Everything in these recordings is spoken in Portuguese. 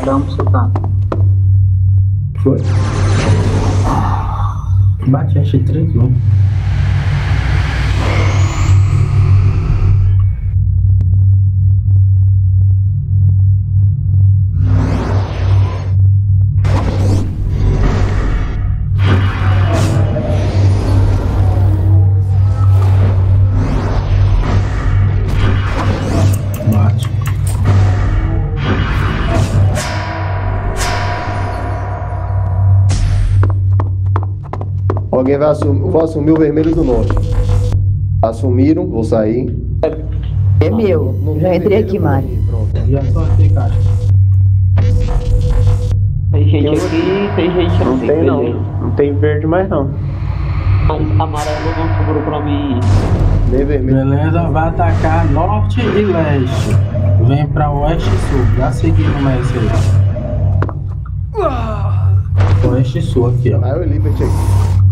Cada um pro seu canto. Foi. Bate H3, não. Alguém vai assumir, vou assumir o vermelho do norte. Assumiram, vou sair. É meu, já entrei aqui, Mário. Já tô aqui, cara. Tem gente aqui, tem gente aqui. Não tem não, não tem verde mais não. Mas amarelo não sobrou pra mim. Nem vermelho. Beleza, vai atacar norte e leste. Vem pra oeste e sul. Já seguimos mais aí. Oeste e sul aqui, ó. Aí o Liberty aqui.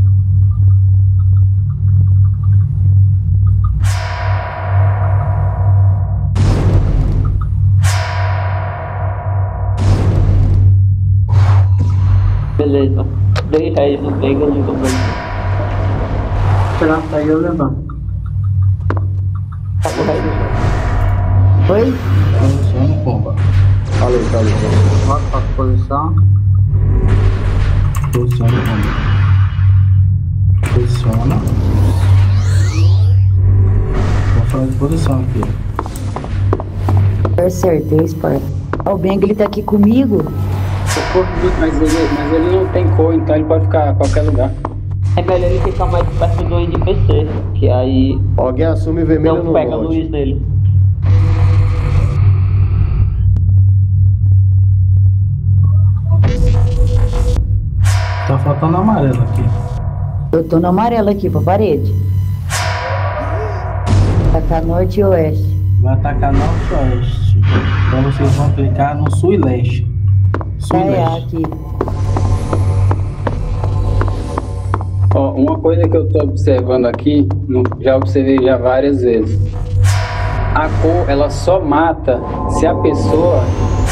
Beleza. Dei ré, não pega ali também. Esperar sair eu levanto. Tá correto. Oi? Posiciona pomba. Falei. Volta pra posição. Posiciona pomba. Posiciona. Vou falar de posição aqui. Eu acertei, Sparta. Ó, o Bang, ele tá aqui comigo. Mas ele não tem cor, então ele pode ficar em qualquer lugar. É melhor ele ficar mais perto do NPC, que aí Alguém assume vermelho não no pega a norte. luz nele. Tá faltando amarelo aqui. Eu tô no amarelo aqui, pra parede. Atacar norte e oeste. Vai atacar norte e oeste. Então vocês vão clicar no sul e leste. Sul e É, leste. aqui. Ó, uma coisa que eu tô observando aqui, já observei já várias vezes. A cor, ela só mata se a pessoa...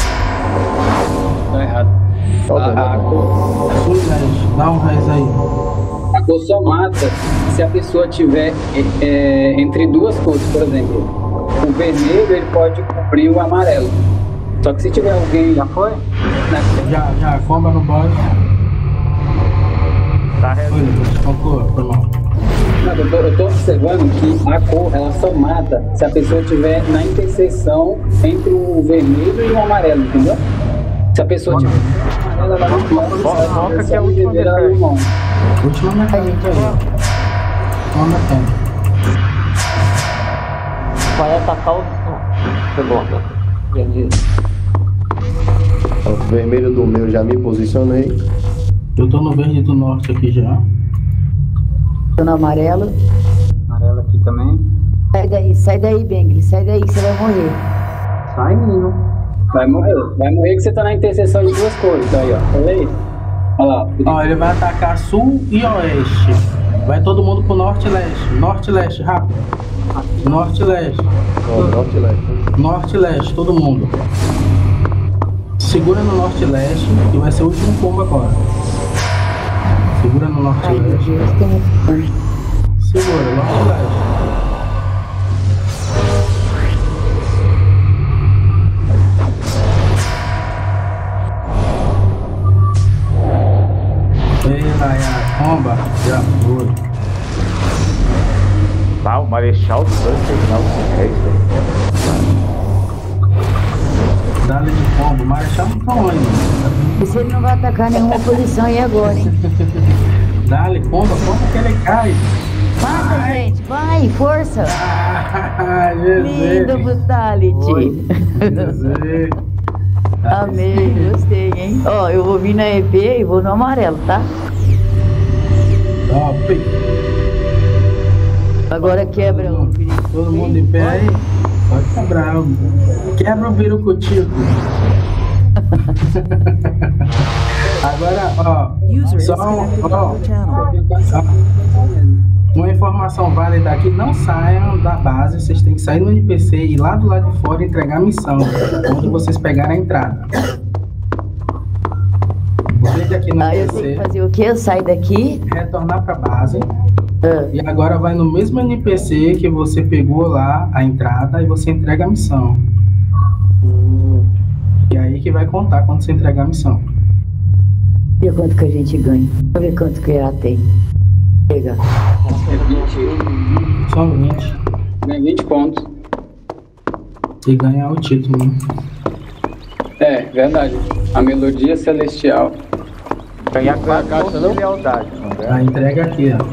Tá errado. A cor... Sul e leste. Dá um rez aí. A cor só mata se a pessoa tiver entre duas cores, por exemplo. O vermelho ele pode cobrir o amarelo. Só que se tiver alguém... Já foi? Já, comba no bode. Tá Foi, conclua, foi mal. Não, eu tô observando que a cor ela só mata se a pessoa estiver na interseção entre o vermelho e o amarelo, entendeu? Se a pessoa tiver no amarelo, ela não pode. Foca que é a última vez. Última mecânica aí. Última mecânica. Vai atacar o... Foi bom, né? Beleza. O vermelho do meu, já me posicionei. Eu tô no verde do norte aqui já. Tô no amarelo. Amarelo aqui também. Sai daí, Bang. Sai daí que você vai morrer. Sai, menino. Vai morrer que você tá na interseção de duas cores, aí, ó. Olha aí. Olha lá. Ó, ele vai atacar sul e oeste. Vai todo mundo pro norte e leste. Norte e leste, rápido. Norte e leste. Ó, norte e leste. Norte e leste, todo mundo. Segura no norte e leste, que vai ser o último combo agora. Segura no norte Ai, e meu leste. Deus, tem um... Segura, norte e leste. Comba, já foi. Tá, o Marechal do Santos terminar os réis, Dá-lhe de combo, o Marechal não tá ainda. Esse ele não vai atacar nenhuma posição aí agora, hein? Dá-lhe comba, como que ele cai? Mata, gente, vai, força! Ah, Linda Brutality! Jesus. Amei, gostei, hein? Ó, eu vou vir na EP e vou no amarelo, tá? Top! Agora quebra o Todo mundo em pé aí? Pode quebrar. Quebra o birucutico. Agora, ó, só uma informação válida aqui, não saiam da base, vocês têm que sair no NPC e ir lá do lado de fora e entregar a missão, onde vocês pegarem a entrada. Pede aqui no Aí eu tenho que NPC, fazer o quê? Eu saio daqui? retornar pra base. Ah, E agora vai no mesmo NPC que você pegou lá a entrada e você entrega a missão. E aí que vai contar quando você entregar a missão. e quanto que a gente ganha? Vamos ver quanto que ela tem. Pega. São 20. Ganha 20 pontos. E ganhar o título, né? É, verdade. A melodia celestial. Ganhar Não 4 caixa, pontos não? de lealdade, não A é? entrega aqui, ó.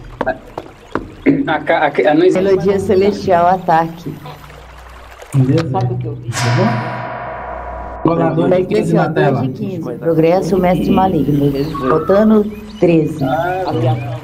Não existe Melodia celestial, ataque. Beleza? Sabe o que eu vi? Colador Vai de 15 crescer, na ó, 2 tela. de 15. Progresso, mestre maligno. Faltando 13. Ah, Aviação